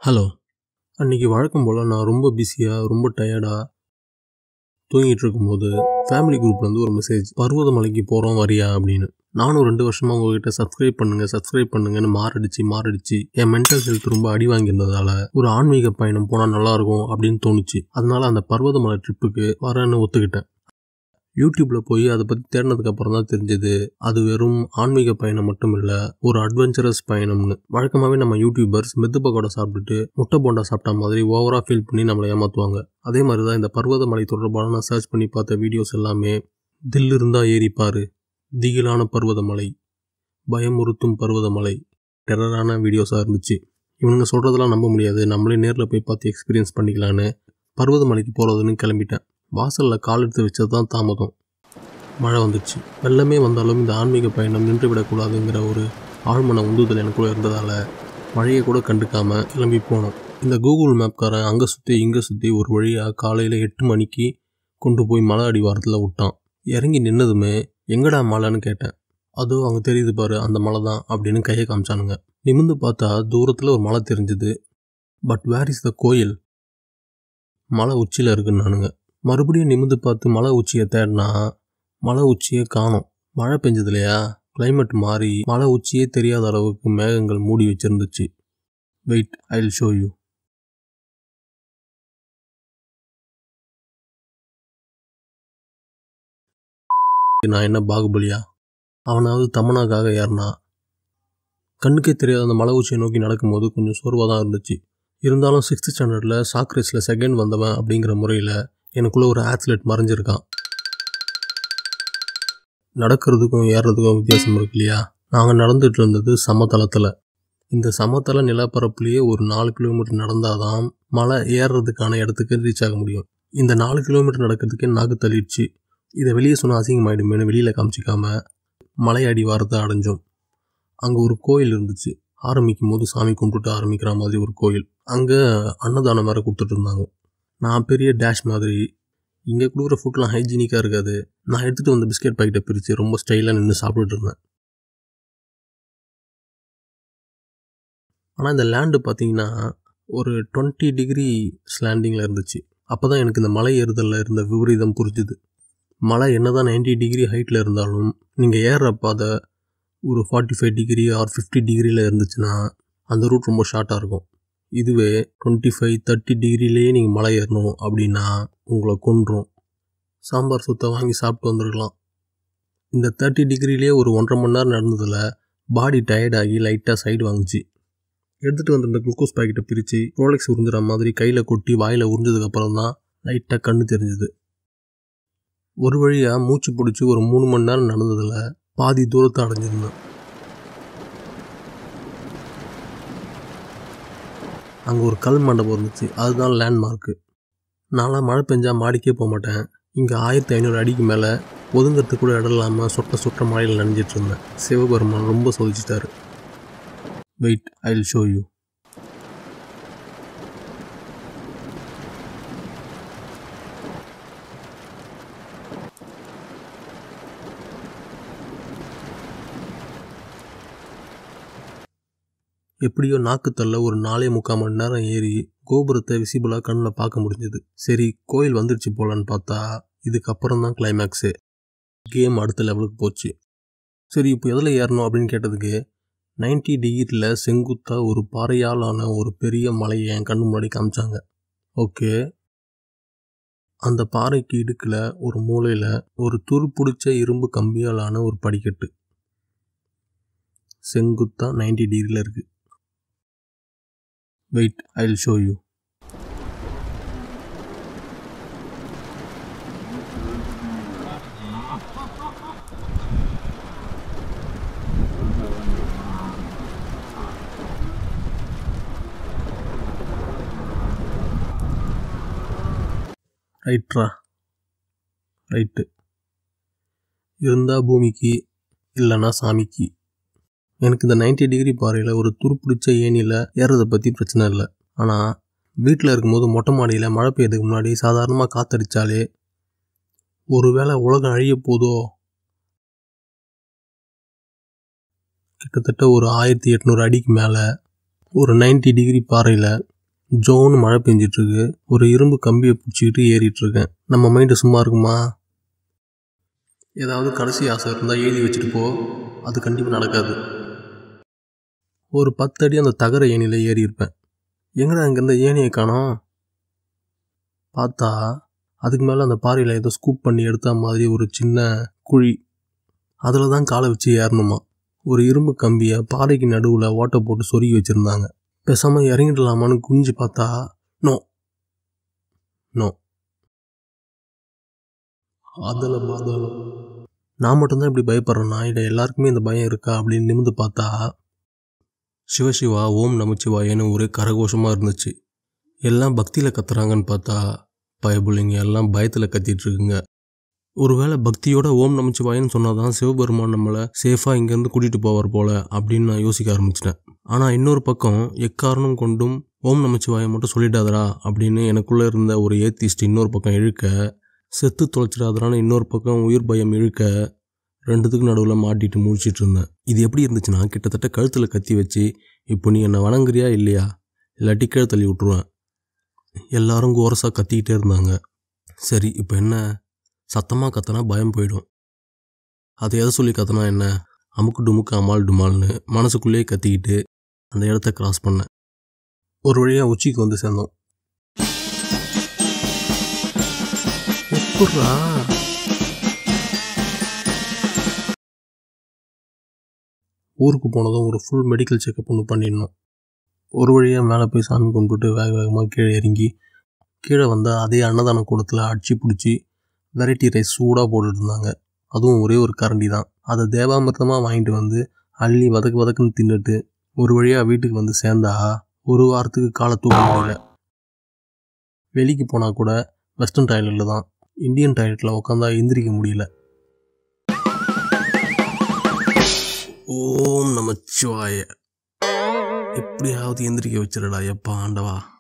Hello. அன்றைக்கி வழக்கம் போல் நான் ரொம்ப பிஸியாக ரொம்ப டயர்டாக தூங்கிட்டு இருக்கும்போது ஃபேமிலி குரூப்லேருந்து ஒரு மெசேஜ், பர்வதமலைக்கு போகிறோம் வரியா அப்படின்னு. நானும் 2 வருஷமாக உங்ககிட்ட சப்ஸ்கிரைப் பண்ணுங்கன்னு மாரடிச்சு என் மென்டல் ஹெல்த் ரொம்ப அடி வாங்கியிருந்ததால் ஒரு ஆன்மீக பயணம் போனால் நல்லாயிருக்கும் அப்படின்னு தோணுச்சு. அதனால் அந்த பர்வதமலை ட்ரிப்புக்கு வரேன்னு ஒத்துக்கிட்டேன். யூடியூப்பில் போய் அதை பற்றி தேடினதுக்கப்புறம் தான் தெரிஞ்சது அது வெறும் ஆன்மீக பயணம் மட்டும் இல்லை, ஒரு அட்வென்ச்சரஸ் பயணம்னு. வழக்கமாகவே நம்ம யூடியூபர்ஸ் மெத்து பக்கோடா சாப்பிட்டுட்டு முட்டை போண்டா சாப்பிட்டா மாதிரி ஓவராக ஃபீல் பண்ணி நம்மளை ஏமாற்றுவாங்க. அதே மாதிரி தான் இந்த பர்வதமலை தொடர்பான நான் சர்ச் பண்ணி பார்த்த வீடியோஸ் எல்லாமே தில் இருந்தால் ஏறிப்பாரு, திகிலான பர்வதமலை, பயமுறுத்தும் பர்வதமலை, டெரரான வீடியோஸாக இருந்துச்சு. இவனுங்க சொல்கிறதெல்லாம் நம்ப முடியாது, நம்மளே நேரில் போய் பார்த்து எக்ஸ்பீரியன்ஸ் பண்ணிக்கலான்னு பர்வதமலைக்கு போகிறதுன்னு கிளம்பிட்டேன். வாசலில் கால் எடுத்து வச்சது தான் தாமதம். மழை வந்துடுச்சு. வெள்ளமே வந்தாலும் இந்த ஆன்மீக பயணம் நின்று விடக்கூடாதுங்கிற ஒரு ஆழ்மன உந்துதல் எனக்குள்ளே இருந்ததால் மழையை கூட கண்டுக்காமல் கிளம்பி போனோம். இந்த கூகுள் மேப்காரன் அங்கே சுற்றி இங்கே சுற்றி ஒரு வழியாக காலையில் 8 மணிக்கு கொண்டு போய் மலை அடிவாரத்தில் விட்டான். இறங்கி நின்னதுமே எங்கடா மலைன்னு கேட்டேன். அதோ அங்கே தெரியுது பாரு, அந்த மலை தான் அப்படின்னு கையை காமிச்சானுங்க. நிமிர்ந்து பார்த்தா தூரத்தில் ஒரு மலை தெரிஞ்சுது. பட் வேர் இஸ் த கோயில்? மலை உச்சியில் இருக்குன்னானுங்க. மறுபடியும் நிமிர்ந்து பார்த்து மலை உச்சியை தேடினா மலை உச்சியை காணோம். மழை பெஞ்சது இல்லையா, கிளைமேட் மாறி மலை உச்சியே தெரியாத அளவுக்கு மேகங்கள் மூடி வச்சிருந்துச்சு. Wait, I will show you. நான் என்ன பாகுபலியா? அவனாவது தமனாக்காக ஏறினா. கண்ணுக்கே தெரியாத அந்த மலை உச்சியை நோக்கி நடக்கும்போது கொஞ்சம் சோர்வாக தான் இருந்துச்சு. இருந்தாலும் 6th ஸ்டாண்டர்டில் சாக் ரேஸில் செகண்ட் வந்தவன் அப்படிங்கிற முறையில் எனக்குள்ளே ஒரு ஆத்லெட் மறைஞ்சிருக்கான். நடக்கிறதுக்கும் ஏறுறதுக்கும் வித்தியாசம் இருக்கு இல்லையா? நாங்கள் நடந்துகிட்டு இருந்தது சமதளத்தில். இந்த சமதள நிலப்பரப்புலேயே ஒரு 4 கிலோமீட்டர் நடந்தால் தான் மலை ஏறுறதுக்கான இடத்துக்கு ரீச் ஆக முடியும். இந்த 4 கிலோமீட்டர் நடக்கிறதுக்கே நாக்கு தள்ளிடுச்சு. இதை வெளியே சொன்னால் அசிங்கமாயிடுமேனு வெளியில் காமிச்சிக்காம மலை அடிவாரத்தை அடைஞ்சோம். அங்கே ஒரு கோயில் இருந்துச்சு. ஆரம்பிக்கும் போது சாமி கும்பிட்டு ஆரம்பிக்கிற மாதிரி ஒரு கோயில். அங்கே அன்னதானம் வேறு கொடுத்துட்டு இருந்தாங்க. நான் பெரிய டேஷ் மாதிரி, இங்கே கொடுக்குற ஃபுட்லாம் ஹைஜீனிக்காக இருக்காது. நான் எடுத்துகிட்டு வந்த பிஸ்கெட் பாக்கெட்டை பிரித்து ரொம்ப ஸ்டைலாக நின்று சாப்பிட்டுட்டு இருந்தேன். ஆனால் இந்த லேண்டு பார்த்தீங்கன்னா ஒரு 20 டிகிரி ஸ்லாண்டிங்கில் இருந்துச்சு. அப்போ தான் எனக்கு இந்த மலை ஏறுதலில் இருந்த விபரீதம் புரிஞ்சுது. மலை என்ன தான் 90 டிகிரி ஹைட்டில் இருந்தாலும் நீங்கள் ஏறுற பாதை ஒரு 45 டிகிரி ஆர் 50 டிகிரியில் இருந்துச்சுன்னா அந்த ரூட் ரொம்ப ஷார்ட்டாக இருக்கும். இதுவே 25-30 டிகிரிலேயே நீங்கள் மலை ஏறணும் அப்படின்னா உங்களை கொன்றும். சாம்பார் சுத்தை வாங்கி சாப்பிட்டு வந்துருக்கலாம். இந்த 30 டிகிரிலேயே ஒரு 1.5 மணி நேரம் நடந்ததில் பாடி டயர்டாகி லைட்டாக சைடு வாங்குச்சு. எடுத்துகிட்டு வந்திருந்த குளுக்கோஸ் பாக்கெட்டை பிரித்து ரோலெக்ஸ் உறிஞ்சுற மாதிரி கையில் கொட்டி வாயில் உறிஞ்சதுக்கப்புறம் தான் லைட்டாக கண்ணு தெரிஞ்சுது. ஒரு வழியாக மூச்சு பிடிச்சி ஒரு 3 மணி நேரம் நடந்ததில் பாதி தூரத்தை அடைஞ்சிருந்தேன். அங்கே ஒரு கல் மண்டபம் இருந்துச்சு. அதுதான் லேண்ட்மார்க்கு. நான்லாம் மழை பெஞ்சால் மாடிக்கே போக மாட்டேன். இங்கே 1500 அடிக்கு மேலே ஒதுங்கிறதுக்கு கூட இடம் இல்லாமல் சொட்ட மழையில் நனைஞ்சிட்டு இருந்தேன். சிவபெருமான் ரொம்ப சோதிச்சிட்டாரு. Wait, I will show you. எப்படியோ நாக்குத்தள்ள ஒரு 4.25 மணி நேரம் ஏறி கோபுரத்தை விசிபிளாக கண்ணில் பார்க்க முடிஞ்சது. சரி, கோயில் வந்துடுச்சு போலான்னு பார்த்தா இதுக்கப்புறம் தான் கிளைமேக்ஸு. கேம் அடுத்த லெவலுக்கு போச்சு. சரி, இப்போ எதில் ஏறணும் அப்படின்னு கேட்டதுக்கு 90 டிகிரியில் செங்குத்தாக ஒரு பாறையாலான ஒரு பெரிய மலையை என் கண்ணு முன்னாடி காமிச்சாங்க. ஓகே, அந்த பாறைக்கு இடுக்கில் ஒரு மூலையில் ஒரு துருப்பிடிச்ச இரும்பு கம்பியாலான ஒரு படிக்கட்டு செங்குத்தாக 90 டிகிரியில் இருக்குது. Wait, I will show you. Right இருந்தால் பூமிக்கு, இல்லைன்னா சாமிக்கு. எனக்கு இந்த 90 டிகிரி பாறையில் ஒரு துருப்பிடிச்ச ஏணியில் ஏறுறதை பற்றி பிரச்சனை இல்லை. ஆனால் வீட்டில் இருக்கும்போது மொட்டை மாடியில் மழை பெய்யறதுக்கு முன்னாடி சாதாரணமாக காற்றடிச்சாலே ஒரு வேளை உலகம் அழிய போதோ, கிட்டத்தட்ட ஒரு 1800 அடிக்கு மேலே ஒரு 90 டிகிரி பாறையில் ஜோன்னு மழை பெஞ்சிட்ருக்கு. ஒரு இரும்பு கம்பியை பிடிச்சிக்கிட்டு ஏறிட்டுருக்கேன். நம்ம மைண்டு சும்மா இருக்குமா? ஏதாவது கடைசி ஆசை இருந்தால் எழுதி வச்சுட்டு போ, அது கண்டிப்பாக நடக்காது. ஒரு 10 அடி அந்த தகர ஏணியில் ஏறி இருப்பேன். எங்கடா இங்கேருந்து ஏணியை காணோம்? பார்த்தா அதுக்கு மேலே அந்த பாறையில் ஏதோ ஸ்கூப் பண்ணி எடுத்த மாதிரி ஒரு சின்ன குழி. அதில் தான் காலை வச்சு ஏறணுமா. ஒரு இரும்பு கம்பியை பாறைக்கு நடுவில் ஓட்டை போட்டு சொருகி வச்சுருந்தாங்க. பேசாமல் இறங்கிடலாமான்னு குனிஞ்சு பார்த்தா நோ நோ, அதெல்லாம் பாதாளம். நான் மட்டும்தான் இப்படி பயப்படுறேன்னா இல்லை எல்லாருக்குமே இந்த பயம் இருக்கா அப்படின்னு நிமிந்து பார்த்தா சிவசிவா ஓம் நமச்சிவாயன்னு ஒரே கரகோஷமாக இருந்துச்சு. எல்லாம் பக்தியில் கத்துறாங்கன்னு பார்த்தா பயபுள்ளைங்க எல்லாம் பயத்தில் கத்திட்டு இருக்குங்க. ஒருவேளை பக்தியோட ஓம் நமச்சிவாயன்னு சொன்னால் தான் சிவபெருமான் நம்மளை சேஃபாக இங்கேருந்து கூட்டிகிட்டு போவார் போல அப்படின்னு நான் யோசிக்க ஆரம்பிச்சிட்டேன். ஆனால் இன்னொரு பக்கம் எக்காரணம் கொண்டும் ஓம் நமச்சிவாயம் மட்டும் சொல்லிடாதரா அப்படின்னு எனக்குள்ளே இருந்த ஒரு ஏத்திஸ்ட் இன்னொரு பக்கம் இழுக்க, செத்து தொலைச்சிடாதரான்னு இன்னொரு பக்கம் உயிர் பயம் இழுக்க, ரெண்டுத்துக்கு நடுவில் மாட்டிட்டு முடிச்சிட்டு இருந்தேன். இது எப்படி இருந்துச்சுன்னா, கிட்டத்தட்ட கழுத்தில் கத்தி வச்சு இப்போ நீ என்னை வணங்குறியா இல்லையா, இல்லாட்டி கீழே தள்ளி விட்ருவேன். எல்லாரும் கோரஸாக கத்திக்கிட்டே இருந்தாங்க. சரி இப்போ என்ன, சத்தமாக கத்தனா பயம் போயிடும், அதை எதை சொல்லி கத்தனா என்ன, அமுக்கு டுமுக்கு அமால் டுமால்னு மனசுக்குள்ளேயே கத்திக்கிட்டு அந்த இடத்த கிராஸ் பண்ணேன். ஒரு வழியாக உச்சிக்கு வந்து சேர்ந்தோம். எப்பட்றா? ஊருக்கு போனதும் ஒரு ஃபுல் மெடிக்கல் செக்கப் ஒன்று பண்ணிடணும். ஒரு வழியாக மேலே போய் சாமி கும்பிட்டுட்டு வேக வேகமாக கீழே இறங்கி கீழே வந்தால் அதே அன்னதான கூடத்தில் அடிச்சு பிடிச்சி வெரைட்டி ரைஸ் சூடாக போட்டுட்டு இருந்தாங்க. அதுவும் ஒரே ஒரு கரண்டி தான். அதை தேவாமிர்தமாக வாங்கிட்டு வந்து அள்ளி வதக்குன்னு தின்னுட்டு ஒரு வழியாக வீட்டுக்கு வந்து சேர்ந்தா ஒரு வாரத்துக்கு காலை தூக்க முடியல. வெளிக்கு போனால் கூட வெஸ்டர்ன் டாய்லெட்டில் தான். இந்தியன் டாய்லெட்டில் உட்காந்தா எந்திரிக்க முடியல. ஓம் நமச்சிவாய, எப்படியாவது எந்திரிக்க வச்சிடடா எப்பா ஆண்டவா.